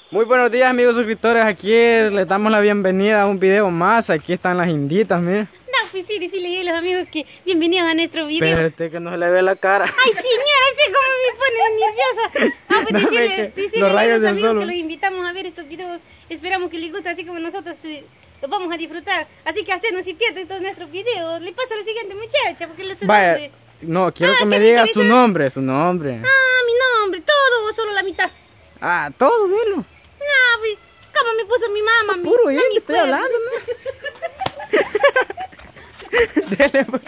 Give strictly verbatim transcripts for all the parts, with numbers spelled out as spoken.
Muy buenos días, amigos suscriptores. Aquí les damos la bienvenida a un video más. Aquí están las inditas, miren. No, pues sí, decirle a los amigos que bienvenidos a nuestro video. Pero este que no se le ve la cara. Ay, señora, este como me pone nerviosa. Ah, pues No, decirle, decirle los a rayos los del amigos sol. que los invitamos a ver estos videos. Esperamos que les guste, así como nosotros eh, los vamos a disfrutar. Así que a usted no se pierde todos nuestros videos. Le paso a la siguiente muchacha, porque le Vaya, salude. no, quiero Ah, que me ¿qué diga me su dice? nombre, su nombre. Ah, mi nombre, todo o solo la mitad. Ah, todo, dilo. Ah, pues, ¿cómo me puso mi mamá? Mi, Puro no, bien, mi que estoy pueblo. hablando, ¿no? Dele, pues.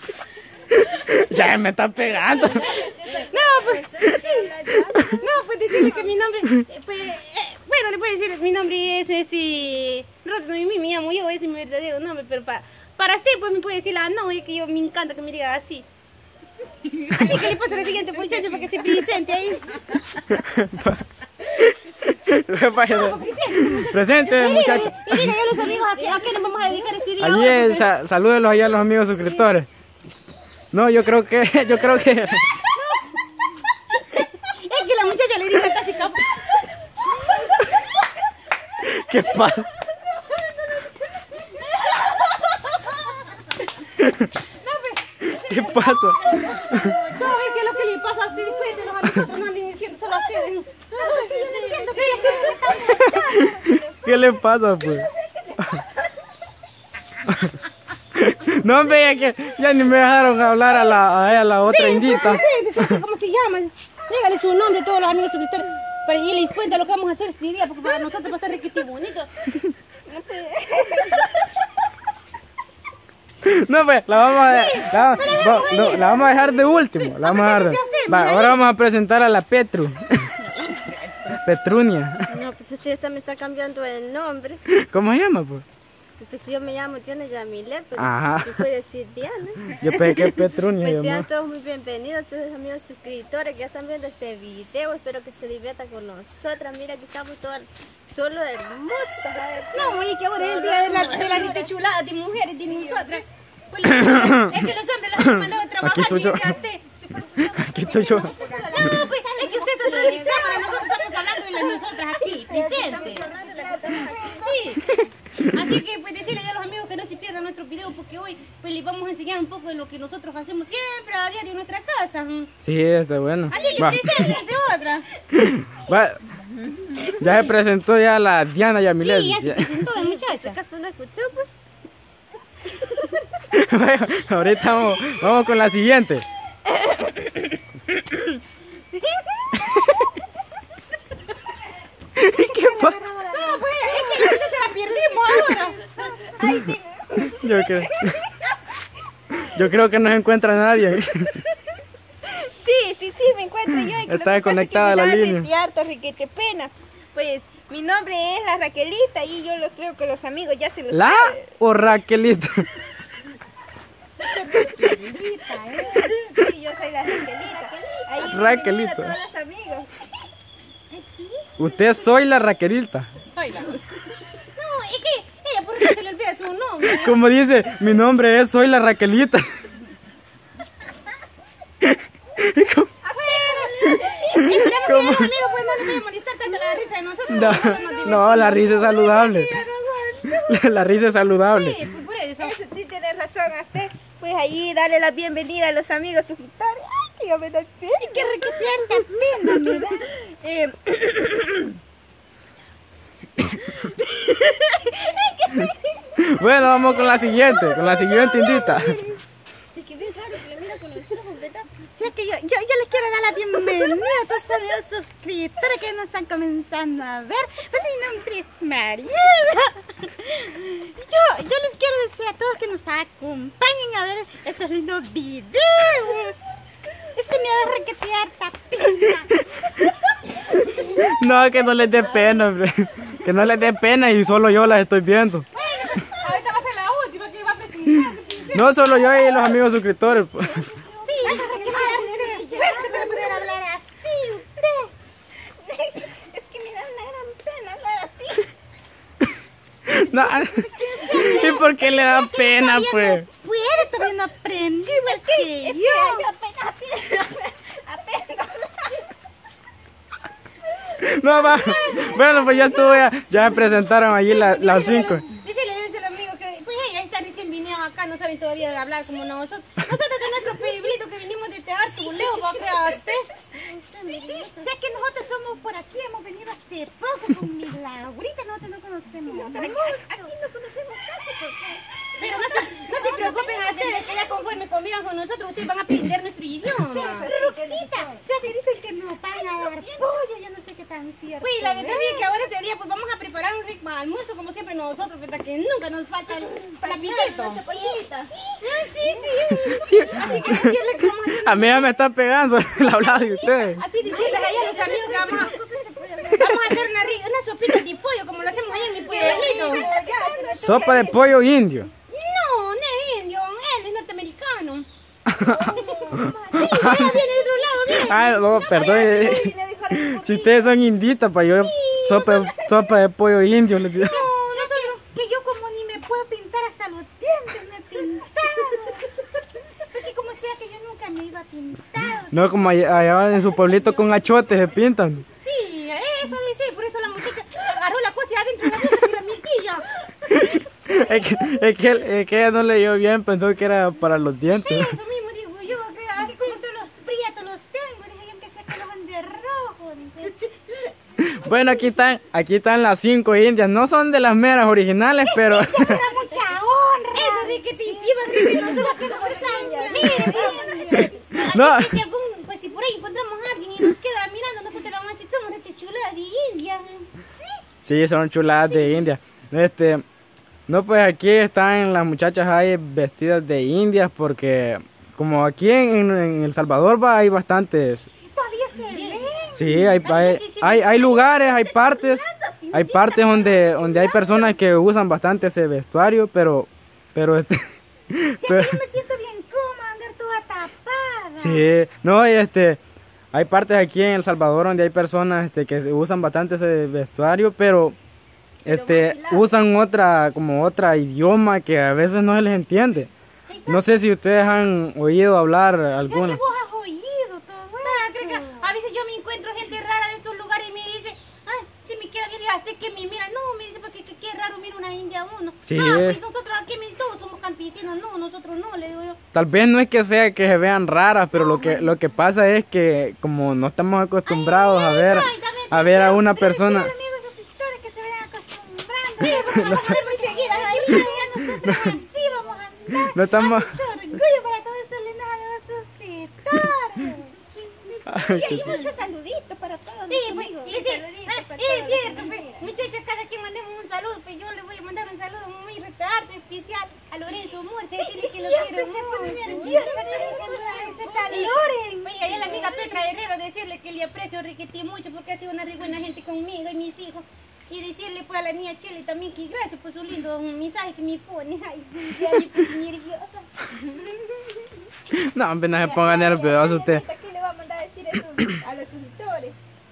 Ya me está pegando. No, pues, sí. No, pues decirle que mi nombre, eh, pues, eh, bueno, le puedo decir, mi nombre es este, Rosa, y me llamo yo, ese es mi verdadero nombre, pero para, para usted, pues me puede decir la no, es que yo me encanta que me diga así. Así que le paso a la siguiente muchacho para que se presente ahí. Vaya, presente, muchachos. Y diga ya a los amigos a qué, a qué nos vamos a dedicar este día. Allí es, sa- salúdenlos allá a los amigos suscriptores. No, yo creo que, yo creo que. Es que la muchacha le dijo casi capaz. ¿Qué pasa? ¿Qué pasa? ¿Sabe qué es lo que le pasa a usted? Cuéntenos a nosotros, no anden diciendo solo a ustedes. No, no, sí, yo no entiendo qué ¿Qué le pasa, pues? No, hombre, es que ya ni me dejaron hablar a la, a, a la otra indita. Sí, ¿cómo se llama? Dígale su nombre a todos los amigos suscriptores para que les cuente lo que vamos a hacer este día, porque para nosotros va a estar riquito y bonito. No, pues, la vamos a, la, va- no, la vamos a dejar de último. La vamos a dejar de, va, ahora vamos a presentar a la Petru. Petrunia. No, pues usted está, me está cambiando el nombre. ¿Cómo se llama, pues? Pues yo me llamo Diana Yamilet, pero Ajá. se puede decir Diana. Yo pensé que Petrunia. Pues yo sean no. todos muy bienvenidos, todos amigos suscriptores que ya están viendo este video. Espero que se diviertan con nosotras. Mira que estamos todas solo hermosas. ¿sabes? No, oye, que ahora es el día de la, de la rita chulada de mujeres, de nosotras. Pues, es que los hombres los han mandado a trabajar. Aquí estoy yo. y dice a usted. Aquí estoy yo. No, pues es que usted está atrás de cámara, nosotros estamos hablando de las nosotras aquí, presentes. Sí. Así que pues decirle ya a los amigos que no se pierdan nuestros videos porque hoy pues les vamos a enseñar un poco de lo que nosotros hacemos siempre a diario en nuestra casa. Sí, está bueno. Así le Va. presente otra. Va. Ya se presentó ya la Diana Yamilet. Sí, ya se Ya. presentó de muchacha. ¿Acaso no escuchó? Pues Bueno, ahorita vamos, vamos con la siguiente. ¿Qué pasa? No, pues es que la muchacha la perdimos ahora. Ay, tengo- Yo creo, yo creo que no se encuentra nadie. Sí, sí, sí, me encuentro yo. y que lo Está que pasa es que desconectada me la da línea. desde harto riquete pena. Pues mi nombre es la Raquelita y yo lo creo que los amigos ya se lo ¿La saben. o Raquelita? Sí, yo soy la Raquelita. Ahí Raquelita. a todos los amigos. Usted soy la Raquelita. Soy la. No, es que ella por qué se le olvida su nombre. Como dice, mi nombre es Soy la Raquelita. ¿Cómo? Esperamos que a los amigos pues no les vaya a molestar tanto la risa de nosotros. No, nosotros nos divertimos. no, la risa es saludable. La, la risa es saludable. Sí, pues por eso. Eso sí tiene razón a usted. Pues ahí darle la bienvenida a los amigos suscriptores. Ay, que yo me da pena. Qué requeteante pena, me da. Eh, Bueno, vamos con la siguiente, con la siguiente indita. sí que bien raro que le mira con los ojos, ¿verdad? Sí, es que yo, yo, yo les quiero dar la bienvenida a todos los amigos suscriptores que nos están comenzando a ver. Pues mi nombre es Mariela. Yo, yo les quiero decir a todos que nos acompañen a ver estos lindos videos. Es que me da requetear pena. No, que no les dé pena, hombre. Que no les dé pena y solo yo las estoy viendo. Bueno, ahorita va a ser la última que va a presentar. No, solo yo y los amigos suscriptores. Pues. Sí, eso es que va a tener fuerza para poder hablar así usted. es que me da una gran pena hablar así. No, ¿y por qué le da pena, pues? Puede, todavía no aprendí igual que Es que yo. yo apenas, apenas, apenas No, va. Bueno, pues ya estuve, ya, ya me presentaron allí la- las cinco. Dísele, dísele amigo que pues ella está recién vinieron acá, no saben todavía de hablar como nosotros. Nosotros de nuestro pueblito que vinimos de Teatro Leo, ¿va a creer usted? Sí, sí, sé que nosotros somos por aquí, hemos venido hace poco con mi Laurita, nosotros no conocemos mucho. Aquí no conocemos casi porque... Pero no se, no se preocupen a ustedes que ya conforme convivan con nosotros, ustedes van a aprender nuestro idioma. Roxita, se dicen que nos van a dar pollo, yo no sé qué tan cierto. Pues la verdad es que ahora este día pues vamos a preparar un rico almuerzo como siempre nosotros, ¿verdad? Que nunca nos falta el lapiteto. Ah, sí, sí. Sí. Así que decirle que vamos a hacer A mí ya me está pegando el hablado de ustedes. así decirles allá a los amigos que vamos a, vamos a hacer una, ri- una sopita de pollo como lo hacemos allá en mi pueblito. Sopa de pollo indio. No, no es indio, él es norteamericano. Sí, ya viene de otro lado, mira. Ah, no, perdón. Si ustedes son inditas, pues yo sopa, sopa de pollo indio les digo. No, nosotros, que yo como ni me puedo pintar hasta los dientes, me he pintado. Porque como sea que yo nunca me iba a pintar. No, como allá, allá en su pueblito con achotes se pintan. Sí, eso dice, por eso la muchacha agarró la cosa adentro de la boca y la mirtilla. Es que, es, que, es que ella no leyó bien, pensó que era para los dientes. Eso mismo digo yo, que así como tú los prietos los tengo, dije yo que sea que los van de rojo, dije. Bueno, aquí están, aquí están las cinco indias. No son de las meras originales, pero... Era mucha honra. Eso de que te hicimos que nosotros No. Así que si algún, pues si por ahí encontramos a alguien y nos queda mirando, nosotros le vamos a decir, somos de este chula de India. Sí, son chuladas de India. Este, no, pues aquí están las muchachas ahí vestidas de indias porque como aquí en, en El Salvador va, hay bastantes. Todavía se ve. Sí, hay, hay, hay, hay lugares, hay partes, hay partes donde, donde hay personas que usan bastante ese vestuario, pero, pero este, pero- Yo me siento bien cómoda andar toda tapada. sí, no, y este, hay partes aquí en El Salvador donde hay personas este, que se usan bastante ese vestuario, pero este, usan otra, como otra idioma que a veces no se les entiende. No sé si ustedes han oído hablar ¿Sabes alguna. que vos has oído todo Ah, creo que eso? a veces yo me encuentro gente rara de estos lugares y me dice, ay, si me queda bien, y hasta que me mira, no, me dice, porque qué, qué raro mira una india uno. Sí. Ah, pues nosotros aquí me todos somos campesinos, no, nosotros no, le digo yo. Tal vez no es que sea que se vean raras, pero lo que lo que pasa es que como no estamos acostumbrados a ver a ver a una persona. Amigos, esos pintores que se vayan acostumbrando. Sí, porque vamos a ver muy seguidas ahí. Ya nosotros así vamos a andar. No estamos. Mucho orgullo para todos esos lindos suscriptores. Ay, Y qué- hay muchos saluditos para todos Sí, los pues, amigos. sí, sí, Saluditos ah, para es todos. cierto, pues, muchachos, cada quien mandemos un saludo, pues yo le voy a mandar un saludo muy retardado, especial a Lorenzo Murcia, decirle que lo quiero se pone mucho. nerviosa con ese Loren. Oye, y a la amiga Petra Herrero decirle que le aprecio Riquetí mucho porque ha sido una re buena gente conmigo y mis hijos. Y decirle pues a la niña Chile también que gracias por su lindo mensaje que me pone. Ay, ya me puse nerviosa. No, hombre, no se ponga nervioso usted. ¿Qué le vamos a mandar a decir eso a los suscriptores?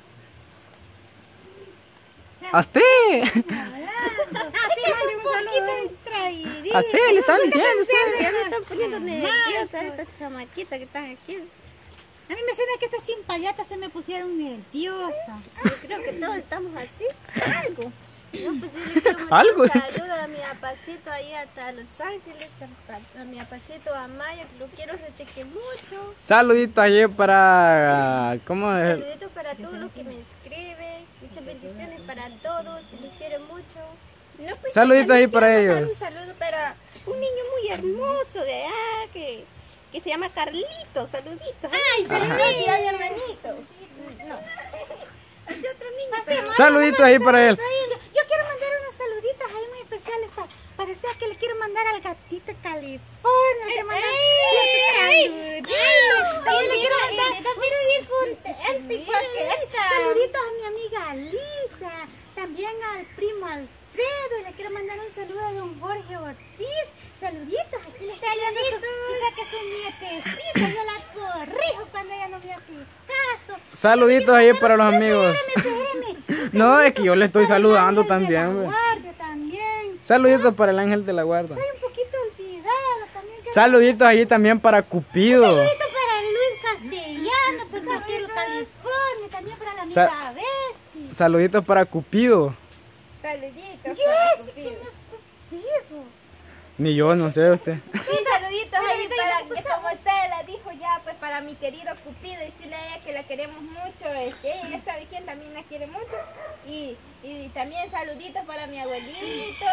¡A usted! Ah, sí, mande un saludo. Distraídita. ¡A usted! Le están diciendo a usted. Ya me están poniendo nerviosa estas chamaquitas que están aquí. A mí me suena que estas chimpayatas se me pusieron nerviosas. Creo que todos estamos así. Algo. No, pues yo le quiero mandar ¿Algo? un saludo a mi apacito ahí hasta Los Ángeles, a, a mi apacito a Maya, que lo quiero reteque mucho. Saludito allí para... ¿Cómo es? Saluditos para todos los que me escriben. Muchas bendiciones para todos. Y los quiero mucho. No, pues, Saluditos ahí también para quiero mandar ellos. Un saludo para un niño muy hermoso de allá que, que se llama Carlito. Saluditos. Ay, saluditos a mi hermanito. No. Hay otro niño. pero- Saluditos ahí para él. Yo quiero mandar unos saluditos ahí muy especiales para parecer que le quiero mandar al gatito California. Le mando saluditos. También le quiero mandar saluditos a mi amiga Lisa, también al primo Alfredo, y le quiero mandar un saludo a don Jorge Ortiz. Saluditos, aquí les saluditos. Si que es un nietecito, yo la corrijo cuando ella no me hace caso. Saluditos ahí para los amigos. Espérame, espérame. No, es que yo le estoy saludando Ángel de la también. güey. Guardia también. Saluditos para el ángel de la guarda. Estoy un poquito olvidada también. que- Saluditos ahí también para Cupido. Saludito para Luis Castellano, pues Roquero California, también para la Sa- amiga Bessie. saluditos para Cupido. Saluditos para Cupido. Ni yo, no sé usted. Sí, saluditos ahí para, como usted la dijo ya, pues para mi querido Cupido, decirle a ella que la queremos mucho, este, ella ya sabe quién también la quiere mucho. Y, y también saluditos para mi abuelito,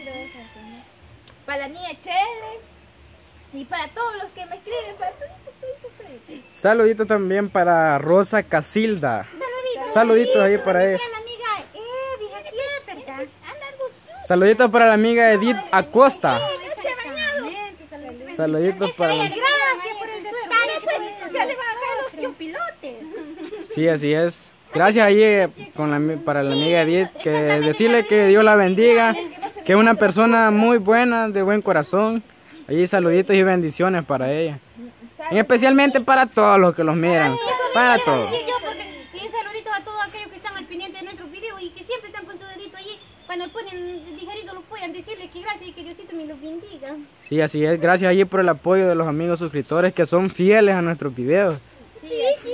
para la niña Chele y para todos los que me escriben, para todos, todos, todos. Saluditos también para Rosa Casilda. Saluditos. Saluditos ahí para ella. La amiga Edith, así es, ¿verdad? Anda algo sucio. Saluditos para la amiga Edith Acosta. No se ha bañado. Saluditos para la... Gracias por el detalle. Pues, ya le van a caer los fiopilotes. Sí, así es. Gracias ahí eh, con la, para la amiga Edith, que decirle que Dios la bendiga, que es una persona muy buena, de buen corazón. Ahí saluditos y bendiciones para ella. Y especialmente para todos los que los miran. Para todos. Sí, yo porque y saluditos a todos aquellos que están al pendiente de nuestros videos y que siempre están con su dedito allí. Cuando ponen ligerito los puedan decirles que gracias y que Diosito me los bendiga. Sí, así es. Gracias allí por el apoyo de los amigos suscriptores que son fieles a nuestros videos. Sí, sí.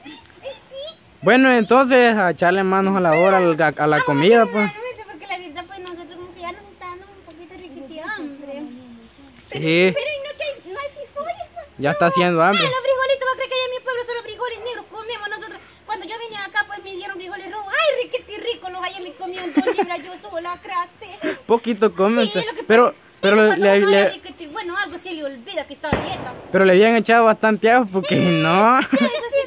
Bueno, entonces a echarle manos a la hora, a la comida, pues. Porque la verdad, pues nosotros como que ya nos está dando un poquito de hambre. Sí, Pero ¿y no, que hay, no hay frijoles? ya está haciendo hambre. Ay, los frijolitos, ¿va a creer que allá en mi pueblo solo frijoles negros comemos nosotros? Cuando yo venía acá, pues me dieron frijoles rojos. Ay, riquete rico, los allá me comían dos libras yo sola, creaste. Poquito come Sí, usted. lo que Pero, pero Cuando le, uno le- habla de que, bueno, algo se le olvida que está a dieta. pero le habían echado bastante ajo porque no, Eso sí,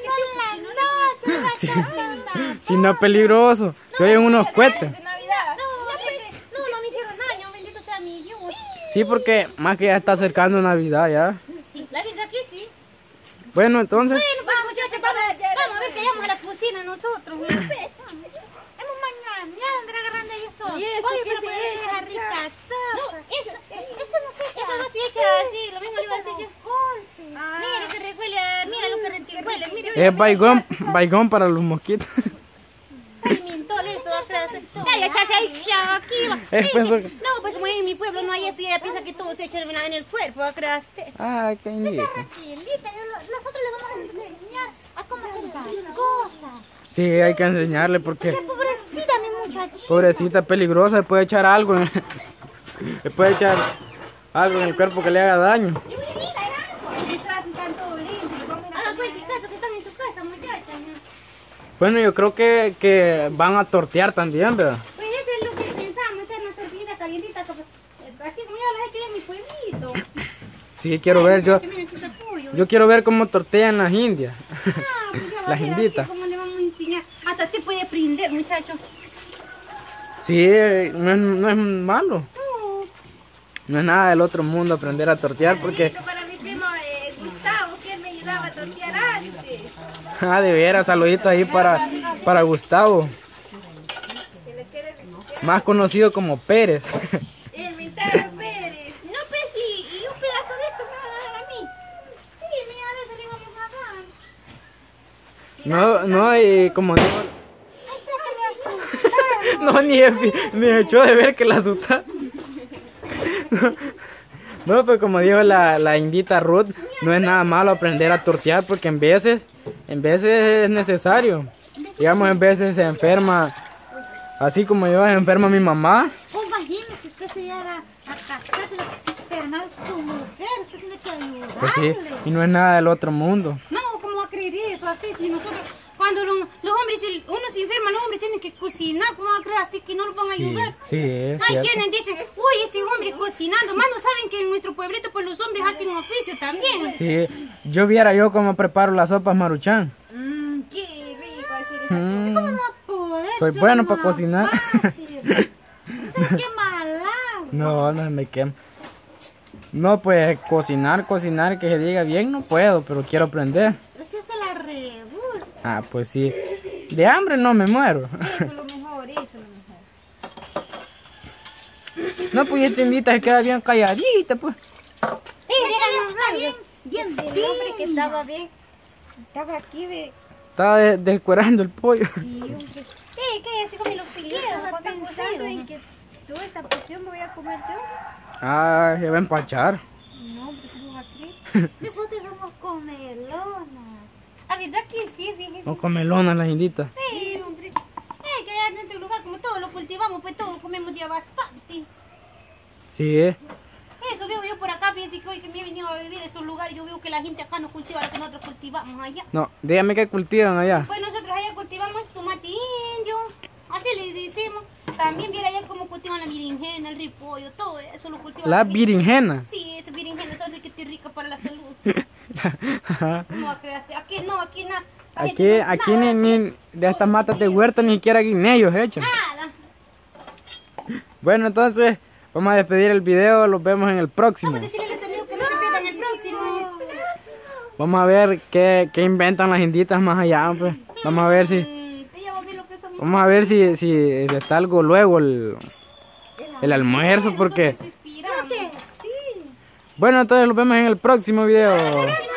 son las noches, si no es peligroso. Se oyen unos cohetes. De Navidad. No, es que- no, no me hicieron daño, bendito sea mi Dios. Sí, porque más que ya está acercando Navidad ya. Sí, la verdad que sí. Bueno, entonces, Bueno, pues muchachos, vamos, vamos a ver que vayamos a la cocina nosotros. ¿no? Hemos mañana, ya andrá agarrando eso. ¿Y eso Oye, qué pero se puede echa, ser rica No, sopa. eso, Eso no se echa. eso no se echa así, lo mismo le iba a decir yo. Mira que rehuele, mira lo que rehuele, mira. es baigón, baigón para los mosquitos. Ay, mentol esto atrás. Ay, chacha, ay, ya, aquí va. Es pensó que- No, pues como en mi pueblo no hay esto y ella piensa que todo se echa en el cuerpo, creaste. Ah, qué indito. Tranquilita, yo- nosotros le vamos a enseñar a cómo hacer las cosas. Sí, hay que enseñarle porque Pobrecita mi muchachita. pobrecita peligrosa, le puede echar algo, en- le puede echar algo en el cuerpo que le haga daño. Hagan pues el caso que están en su casa, muchachas. Bueno, yo creo que, que van a tortear también, ¿verdad? Pues eso es lo que pensamos, echar una tortillita calientita, como- así como yo las he hecho en mi pueblito. Sí, quiero ver, yo, Miren, aquí está pollo. yo quiero ver cómo tortean las indias. Ah, pues ya va a las ver inditas. aquí ¿Cómo le vamos a enseñar? Hasta te puede prender, muchacho. Sí, no es, no es malo. No. No es nada del otro mundo aprender a tortear porque... Para mi primo eh, Gustavo, que él me ayudaba a tortear antes. Ah, de veras, saluditos ahí para, para Gustavo. Más conocido como Pérez. El Ventaro Pérez. No, pues, y, y un pedazo de esto me va a dar a mí. Sí, mira, de eso le vamos a dar. No, no, y como digo... Ay, sácale azúcar. No, ni, ni echó de ver que la asusta. No, no, pues como dijo la, la indita Ruth, no es nada malo aprender a tortear porque en veces, en veces es necesario. Digamos, en veces se enferma, así como yo, se enferma mi mamá. Oh, imagínese, usted se llega a casarse, enfermar su mujer, usted tiene que ayudarle. Pues sí, y no es nada del otro mundo. No, ¿cómo va a creer eso así? Si nosotros, cuando lo- los hombres, si uno se enferma, los hombres tienen que cocinar, ¿cómo va a creer así que no lo van a Sí, ayudar? sí, es Hay cierto. quienes dicen, uy, ese hombre cocinando, más no saben que en nuestro pueblito pues los hombres hacen oficio también. Sí, yo viera yo cómo preparo las sopas Maruchan. Mmm, qué rico decir esa Mm, ¿Cómo no va a poder? soy Si bueno es para más cocinar. fácil. Se quema al agua. No, no me quemo. No, pues cocinar, cocinar, que se diga bien, no puedo, pero quiero aprender. Pero si se la rebusta. Ah, pues sí. De hambre no me muero. Eso es lo mejor, eso es lo mejor. No, pues esta indita se queda bien calladita, pues. Sí, díganos rápido. Bien, El hombre que estaba bien, estaba aquí de... Estaba de- descuerando el pollo. Sí, hombre. Sí, que así como los piqueros, Estaba papá pensando en cocido. que toda esta porción me voy a comer yo. Ah, se va a empachar. No, hombre, ¿cómo va a creer? Nosotros somos comelonas. La verdad que sí, fíjese. No come lona las inditas. Sí, hombre. Eh, que allá en este lugar, como todo lo cultivamos, pues todo comemos ya bastante. Sí, eh. Eso veo yo por acá, fíjense que hoy que me he venido a vivir a estos lugares, yo veo que la gente acá no cultiva lo que nosotros cultivamos allá. No, dígame qué cultivan allá. Pues nosotros allá cultivamos tomate indio, así le decimos. También viera allá cómo cultivan la berenjena, el repollo, todo eso lo cultivan. La aquí. berenjena. Sí, esa berenjena son riquita y rica para la salud. No creaste, aquí no, aquí nada. Aquí, aquí ni, ni de estas matas de huerta ni siquiera guineos hechos. Nada. Bueno, entonces vamos a despedir el video, los vemos en el próximo. Vamos a decirle a los amigos que no se pierdan el próximo. Vamos a ver qué, qué inventan las inditas más allá, pues. Vamos a ver si, Mm, te llevo bien lo que somos. vamos a ver si, si está algo luego el, el almuerzo, porque... Nosotros inspiramos. Bueno, entonces los vemos en el próximo video.